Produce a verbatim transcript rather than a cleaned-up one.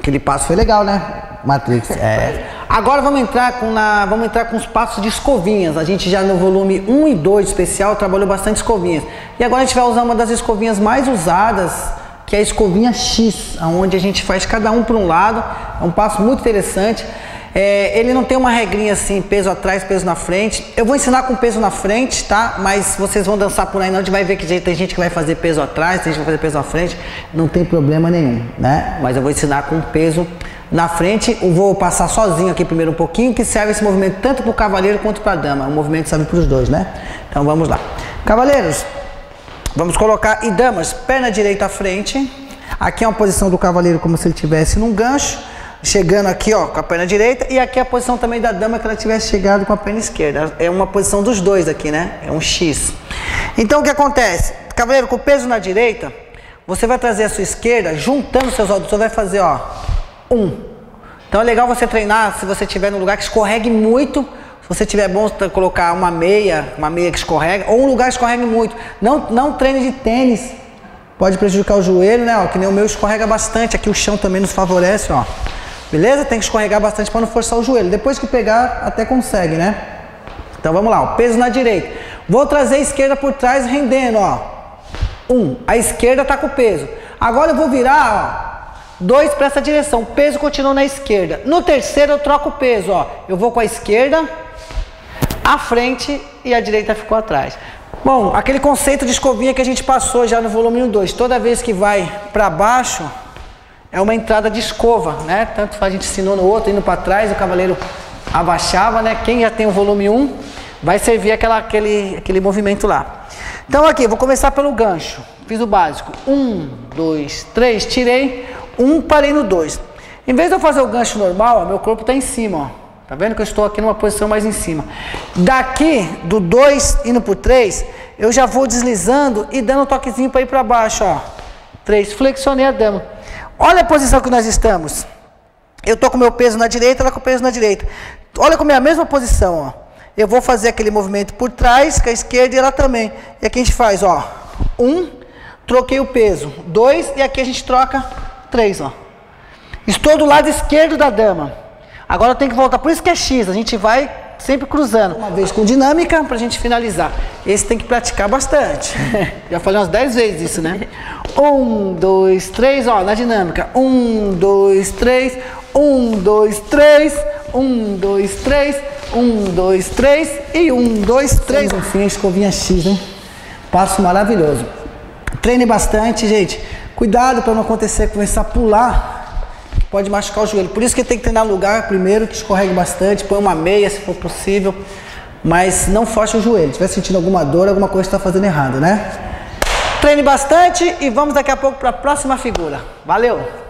Aquele passo foi legal, né? Matrix. É. Agora vamos entrar, com na, vamos entrar com os passos de escovinhas. A gente já no volume um e dois especial trabalhou bastante escovinhas. E agora a gente vai usar uma das escovinhas mais usadas, que é a escovinha X, onde a gente faz cada um para um lado. É um passo muito interessante. É, ele não tem uma regrinha assim, peso atrás, peso na frente. Eu vou ensinar com peso na frente, tá? Mas vocês vão dançar por aí, não. A gente vai ver que tem gente que vai fazer peso atrás, tem gente que vai fazer peso na frente. Não tem problema nenhum, né? Mas eu vou ensinar com peso na frente. Eu vou passar sozinho aqui primeiro um pouquinho, que serve esse movimento tanto para o cavaleiro quanto para a dama. O movimento serve para os dois, né? Então vamos lá. Cavaleiros, vamos colocar, e damas, perna direita à frente. Aqui é uma posição do cavaleiro como se ele estivesse num gancho, chegando aqui, ó, com a perna direita, e aqui é a posição também da dama, que ela tivesse chegado com a perna esquerda. É uma posição dos dois aqui, né? É um X. Então o que acontece? Cavaleiro, com o peso na direita, você vai trazer a sua esquerda, juntando seus olhos, você vai fazer, ó, um. Então é legal você treinar, se você estiver num lugar que escorregue muito. Se você tiver bom colocar uma meia, uma meia que escorrega, ou um lugar que escorregue muito. Não, não treine de tênis, pode prejudicar o joelho, né? Ó, que nem o meu escorrega bastante. Aqui o chão também nos favorece, ó. Beleza? Tem que escorregar bastante para não forçar o joelho. Depois que pegar, até consegue, né? Então vamos lá, ó. Peso na direita. Vou trazer a esquerda por trás, rendendo, ó. Um. A esquerda tá com o peso. Agora eu vou virar, ó. Dois para essa direção. O peso continua na esquerda. No terceiro eu troco o peso, ó. Eu vou com a esquerda à frente e a direita ficou atrás. Bom, aquele conceito de escovinha que a gente passou já no volume um, dois. Toda vez que vai para baixo, é uma entrada de escova, né? Tanto a gente ensinou no outro, indo para trás, o cavaleiro abaixava, né? Quem já tem o volume um, vai servir aquela, aquele, aquele movimento lá. Então aqui, vou começar pelo gancho. Fiz o básico. Um, dois, três, tirei. Um, parei no dois. Em vez de eu fazer o gancho normal, ó, meu corpo está em cima, ó. Tá vendo que eu estou aqui numa posição mais em cima. Daqui, do dois indo pro três, eu já vou deslizando e dando um toquezinho para ir para baixo, ó. três, flexionei a dama. Olha a posição que nós estamos. Eu tô com o meu peso na direita, ela com o peso na direita. Olha como é a mesma posição, ó. Eu vou fazer aquele movimento por trás, com a esquerda e ela também. E aqui a gente faz, ó. Um, troquei o peso. Dois, e aqui a gente troca três, ó. Estou do lado esquerdo da dama. Agora eu tenho que voltar. Por isso que é X, a gente vai sempre cruzando. Uma vez com dinâmica, pra gente finalizar. Esse tem que praticar bastante. Já falei umas dez vezes isso, né? Um, dois, três, ó, na dinâmica. Um, dois, três. Um, dois, três. Um, dois, três. Um, dois, três. E um, dois, três. Enfim, a escovinha X, hein? Passo maravilhoso. Treine bastante, gente. Cuidado para não acontecer, começar a pular. Pode machucar o joelho. Por isso que tem que treinar no lugar primeiro, que escorregue bastante. Põe uma meia, se for possível. Mas não force o joelho. Se estiver sentindo alguma dor, alguma coisa está fazendo errado, né? Treine bastante e vamos daqui a pouco para a próxima figura. Valeu!